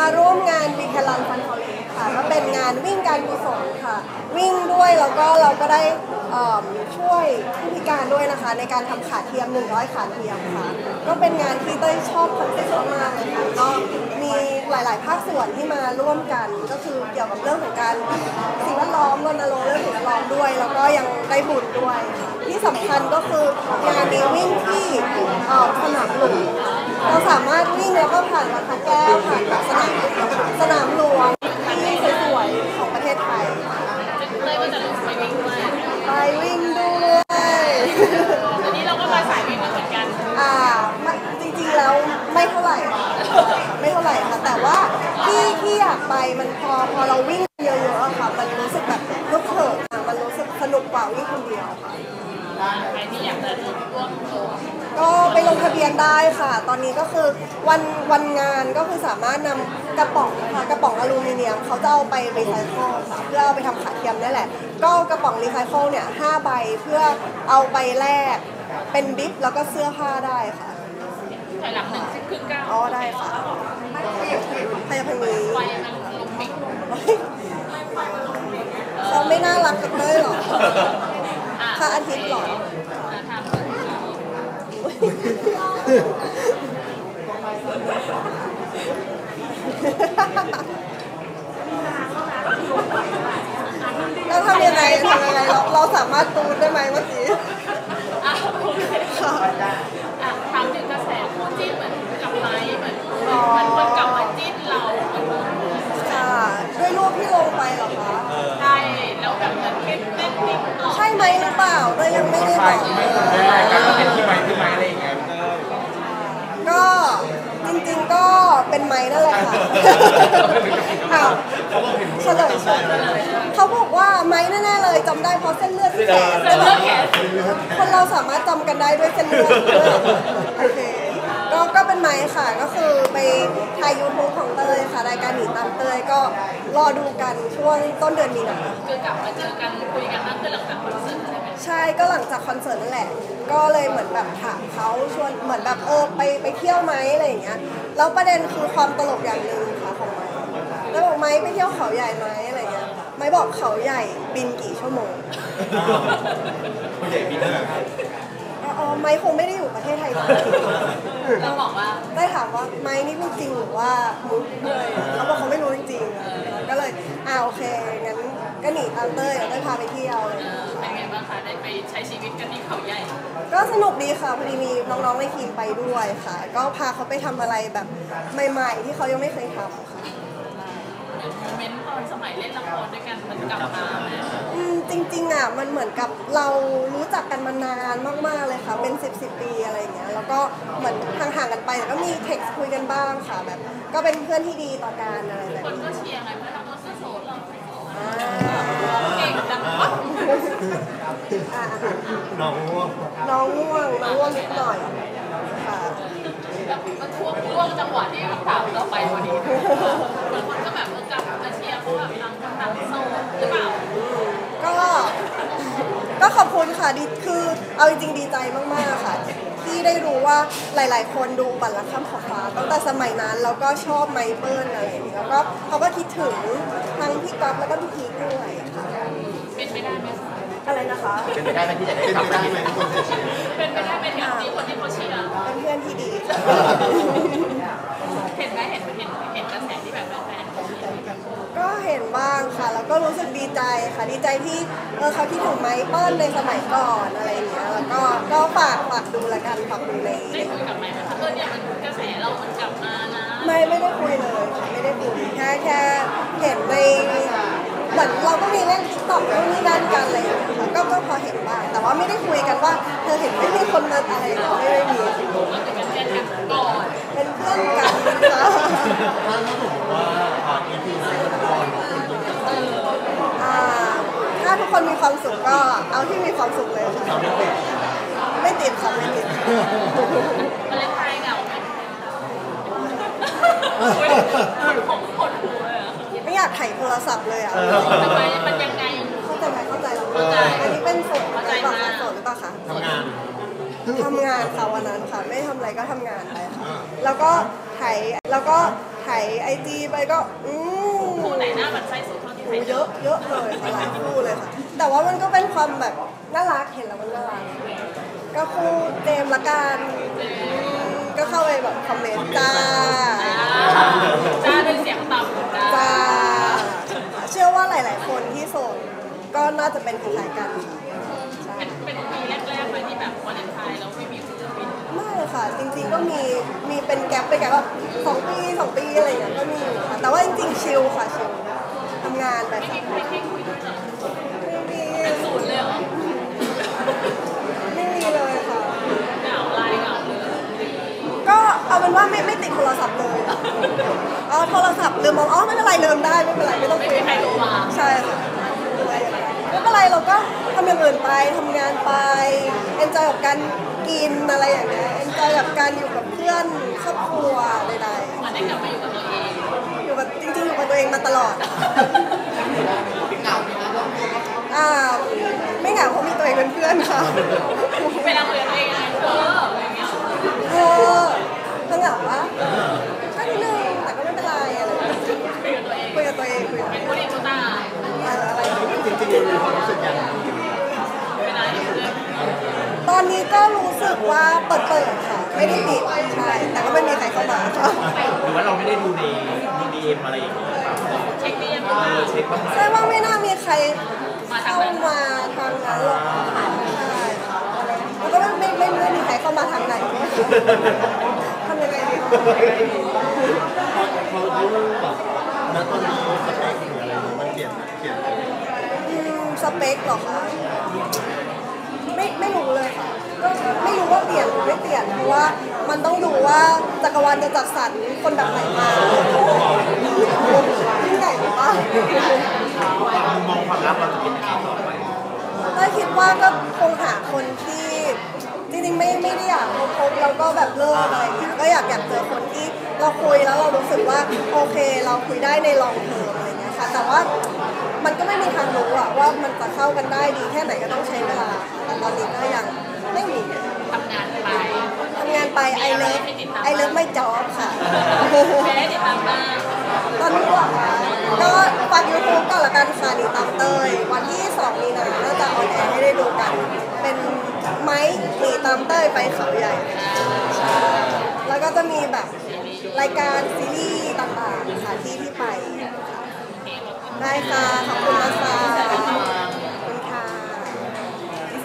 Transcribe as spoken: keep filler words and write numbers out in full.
มาร่วมงานวีแคลันฟันคอลเลจค่ะก็เป็นงานวิ่งการกุศลค่ะวิ่งด้วยแล้วก็เราก็ได้ช่วยผู้พิการด้วยนะคะในการทำขาเทียมหนึ่งร้อยขาเทียมค่ะก็เป็นงานที่เต้ยชอบคอนเซ็ปต์มากเลยค่ะก็มีหลายๆภาคส่วนที่มาร่วมกันก็คือเกี่ยวกับเรื่องของการสิ่งแวดล้อมรณรงค์เรื่องสิ่งแวดล้อมด้วยแล้วก็ยังได้บุญด้วยที่สำคัญก็คืองานนี้วิ่งที่สนามหลวงเราสามารถวิ่งแล้วก็ผ่านวัดพระแก้วผ่านสนามสนามหลวงที่สวยๆของประเทศไทยเลยว่าจะลงไปวิ่งด้วยไปวิ่งด้วยอันนี้เราก็มาสายวิ่งเหมือนกันอ่าจริงๆแล้วไม่เท่าไหร่ไม่เท่าไหร่ค่ะแต่ว่าที่ที่อยากไปมันพอพอเราวิ่งเยอะๆค่ะมันรู้สึกแบบลุกเถิดมันรู้สึกสนุกกว่าวิ่งคนเดียวค่ะใครที่อยากจะร่วมโชว์ก็ไปลงทะเบียนได้ค่ะตอนนี้ก็คือวันวันงานก็คือสามารถนำกระป๋องค่ะกระป๋องอลูมิเนียมเขาจะเอาไปรีไซเคิลค่ะเพื่อเอาไปทำขาเทียมนี่แหละก็กระป๋องรีไซเคิลเนี่ยห้าใบเพื่อเอาไปแลกเป็นดิฟแล้วก็เสื้อผ้าได้ค่ะถอยหลังหนึ่งสิบครึ่งเก้าอ๋อได้ค่ะใครจะไปมีไฟมันลงปิงเขาไม่น่ารักกันเลยหรอค่ะอาทิตย์หรอเราทำยังไงทำยังไงเราเราสามารถตูนได้ไหมเมื่อกี้ถามถึงกระแสคู่จิ้นเหมือนกับไม้เหมือนเหมือนคนกลับมาจิ้นเราค่ะด้วยรูปที่ลงไปเหรอคะใช่แล้วแบบเหมือนเต้นเต้นติ๊กต็อกใช่ไหมหรือเปล่าเรายังไม่ได้บอกเลยการเป็นที่ไม้ที่ไม้อะไรอย่างเงี้ยก็จริงๆก็เป็นไม้นั่นแหละค่ะอ้าวเฉลยเขาบอกว่าไม้แน่ๆเลยจำได้เพราะเส้นเลือดที่แขนคนเราสามารถจำกันได้ด้วยเส้นเลือดโอเคก็ก็เป็นไม้ค่ะก็คือไปถ่ายยูทูบของเตยค่ะรายการหนีตามเตยก็รอดูกันช่วงต้นเดือนมีนาคือกลับมาเจอกันคุยกันนั่นคือหลังจากคอนเสิร์ตใช่ไหมใช่ก็หลังจากคอนเสิร์ตนั่นแหละก็เลยเหมือนแบบถามเขาชวนเหมือนแบบเออไปไปเที่ยวไหมอะไรอย่างเงี้ยแล้วประเด็นคือความตลกอย่างหนึ่งค่ะของไม้แล้วบอกไม้ไปเที่ยวเขาใหญ่ไหมอะไรเงี้ยไม้บอกเขาใหญ่บินกี่ชั่วโมงเขาใหญ่บินเท่าไหร่อ๋อไม้คงไม่ได้อยู่ประเทศไทยเราบอกว่าได้ถามว่าไม้นี่พูดจริงหรือว่ามุกเลยเขาบอกเขาไม่รู้จริงๆก็เลยอ่าโอเคงั้นก็หนีตามเต้ยแล้วเต้ยพาไปเที่ยวเลยเป็นไงบ้างคะได้ไปใช้ชีวิตกันที่เขาใหญ่ก็สนุกดีค่ะพอดีมีน้องๆในทีมไปด้วยค่ะก็พาเขาไปทำอะไรแบบใหม่ๆที่เขายังไม่เคยทำค่ะโมเมนต์ตอนสมัยเล่นละครด้วยกันมันกลับมาไหมอืมจริงๆอ่ะมันเหมือนกับเรารู้จักกันมานานมากๆเลยค่ะเป็นสิบสิบปีอะไรอย่างเงี้ยแล้วก็เหมือนห่างๆกันไปแต่ก็มีเท็กซ์คุยกันบ้างค่ะแบบก็เป็นเพื่อนที่ดีต่อกันอะไรแบบนี้คนก็เชียร์ไงเพื่อนเราก็โสดเราเก่งจังวะน้องง่วงน้องง่วงน้องง่วงนิดหน่อยค่ะมันช่วงช่วงจังหวะที่ถามเราไปพอดีบางคนก็แบบเออกลับมาเชียร์เพราะแบบทางทางโสดหรือเปล่าก็ก็ขอบคุณค่ะดีคือเอาจริงๆดีใจมากๆค่ะที่ได้รู้ว่าหลายๆคนดูบัลลังก์ข้ามขอบฟ้าตั้งแต่สมัยนั้นแล้วก็ชอบไมเปิลอะไรอย่างนี้แล้วก็เขาก็คิดถึงทั้งพี่ก๊อฟแล้วก็พี่พีคด้วยค่ะเป็นไปได้ไหมอะไรนะคะเป็นไปได้ไหมที่จะได้กลับมาที่ไหนทุกคนจะเชียร์เป็นไปได้ไหมที่ที่คนที่เขาเชียร์เป็นเพื่อนที่ดีเห็นไหมเห็นเห็นเห็นกระแสที่แบบแฟนๆก็เห็นบ้างค่ะแล้วก็รู้สึกดีใจค่ะดีใจที่เออเขาคิดถึงไมเปิลในสมัยก่อนอะไรอย่างเงี้ยแล้วก็ก็ฝากฝากดูละกันฝากดูในได้คุยกับไมค์เออเนี่ยมันกระแสเรามันกลับมานะไม่ไม่ได้คุยเลยค่ะไม่ได้คุยแค่แค่เห็นในเหมือนเราก็มีเล่นติ๊กต็อกนู่นนี่นั่นกันอะไรอย่างเงี้ยค่ะก็ก็พอเห็นบ้างแต่ว่าไม่ได้คุยกันว่าเธอเห็นไม่มีคนมาอะไรไม่ไม่มีเป็นเพื่อนกันก่อนเป็นเพื่อนกันค่ะถ้าถ้าผมว่าอีพีนี้ละครอ่าถ้าทุกคนมีความสุขก็เอาที่มีความสุขเลยค่ะไม่ติดค่ะไม่ติดมาเล่นไทยเหงาไหมของคนหัวไม่อยากถ่ายโทรศัพท์เลยอ่ะทำไมมันยังไงเข้าใจไหมเข้าใจแล้วเข้าใจอันนี้เป็นสดหรือเปล่าคะสดหรือเปล่าคะทำงานทำงานค่ะวันนั้นค่ะไม่ทำอะไรก็ทำงานไปค่ะแล้วก็ถ่ายแล้วก็ถ่ายไอจีไปก็อืมคู่ไหนหน้ามันไส้สุดเท่าที่โหเคยเยอะเยอะเลยค่ะหลายคู่เลยค่ะ แต่ว่ามันก็เป็นความแบบน่ารักเห็นแล้วมันน่ารักก็คู่เจมส์ละกันก็เข้าไปแบบคอมเมนต์จ้าจ้าด้วยเสียงต่ำจ้าจ้าเชื่อว่าหลาย ๆ คนที่โสดก็น่าจะเป็นคล้ายๆกันค่ะใช่เป็นเป็นปีแรกๆเลยที่แบบวาเลนไทน์แล้วไม่มีคู่บินไม่ค่ะ จริง ๆ ก็มีมีเป็นแกลบไปแกลบแบบสองปีสองปีอะไรอย่างเงี้ยก็มีอยู่ค่ะแต่ว่าจริง ๆ ชิลค่ะชิลทำงานไปค่ะไม่ให้คุยด้วยเหรอไม่มีเป็นศูนย์เลยเหรอไม่มีเลยค่ะเหงาลายเหงาเลยก็เอาเป็นว่าไม่ไม่ติดโทรศัพท์เลยเอาโทรศัพท์ลืมมองอ๋อไม่เป็นไรลืมได้ไม่เป็นไรไม่ต้องไม่คุยมีใครโทรมาใช่ค่ะไม่เป็นไรเราก็ทำอย่างอื่นไปทำงานไปเอนจอยกับการกินอะไรอย่างเงี้ยเอนจอยกับการอยู่กับเพื่อนครอบครัวใดมันได้กลับมาอยู่กับตัวเองๆอยู่กับจริงๆอยู่กับตัวเองมาตลอดอ่าไม่เหงาเพราะมีตัวเองเป็นเพื่อนค่ะเวลาคุยกับตัวเองยังไงเอออย่างเงี้ยเออเธอเหงาปะก็นิดนึงแต่ก็ไม่เป็นไรอะไรอย่างเงี้ยคุยกับตัวเองคุยกับตัวเองคุยกับเป็นผู้ดีผู้ตาอะไรอย่างเงี้ยจริงๆมีความรู้สึกยังไงเวลาอยู่ด้วยตอนนี้ก็รู้สึกว่าเปิดเปิดค่ะ ไม่ได้ปิดใช่แต่ก็ไม่มีใครเข้ามาค่ะหรือว่าเราไม่ได้ดูในดีเอ็มอะไรอย่างเงี้ยเช็คดียังเออเช็คบ้างไหมใช่ว่าไม่น่ามีใครเข้ามาทางนั้นหรอกใช่แล้วก็ไม่ไม่ไม่ไม่มีใครเข้ามาทางไหนทำยังไงดีพอเขาแบบณตอนนี้สเปคหรืออะไรมันเปลี่ยนเปลี่ยนอืมสเปคเหรอคะไม่ไม่รู้เลยค่ะก็ไม่รู้ว่าเปลี่ยนหรือไม่เปลี่ยนเพราะว่ามันต้องดูว่าจักรวาลจะจัดสรรคนแบบไหนมายิ่งใหญ่หรือเปล่ามุมมองความรักเราจะเป็นยังไงต่อไปก็คิดว่าก็คงหาคนที่จริงๆไม่ไม่ได้อยากคบแล้วก็แบบเลิกอะไรอย่างเงี้ยก็อยากอยากเจอคนที่เราคุยแล้วเรารู้สึกว่าโอเคเราคุยได้ในลองเทอมอะไรเงี้ยค่ะแต่ว่ามันก็ไม่มีทางรู้อะว่ามันจะเข้ากันได้ดีแค่ไหนก็ต้องใช้เวลาค่ะแต่ตอนนี้ก็ยังไม่มีทำงานไปทำงานไปไอเลิฟไอเลิฟไม่จอบค่ะไม่ได้ติดตามบ้างตอนนี้เหรอคะก็ฝากยูทูบก่อนละกันค่ะหนีตามเตยวันที่สองมีนาน่าจะออนแอร์ให้ได้ดูกัน เป็นไม้หนีตามเต้ยไปเขาใหญ่ใช่แล้วก็จะมีแบบรายการซีรีส์ต่างๆค่ะที่ที่ไปได้ค่ะขอบคุณนะคะ